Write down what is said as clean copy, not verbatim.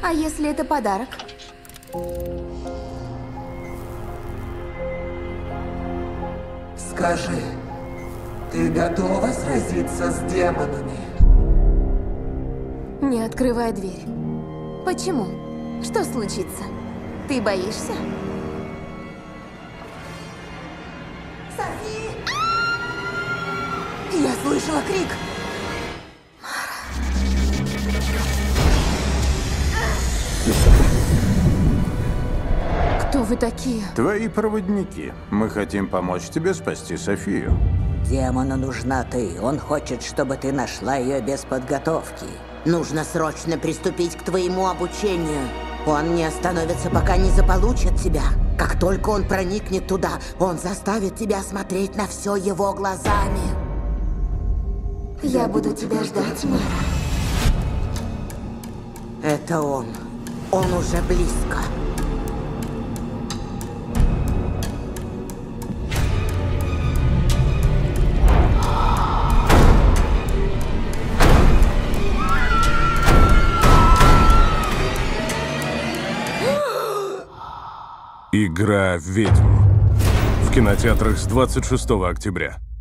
А если это подарок? Скажи, ты готова сразиться с демонами? Не открывай дверь. Почему? Что случится? Ты боишься? Софи! Я слышала крик! Кто вы такие? Твои проводники. Мы хотим помочь тебе спасти Софию. Демону нужна ты. Он хочет, чтобы ты нашла ее без подготовки. Нужно срочно приступить к твоему обучению. Он не остановится, пока не заполучит тебя. Как только он проникнет туда, он заставит тебя смотреть на все его глазами. Я буду тебя ждать, Мара. Это он. Он уже близко. Игра ведьм. В кинотеатрах с 26 октября.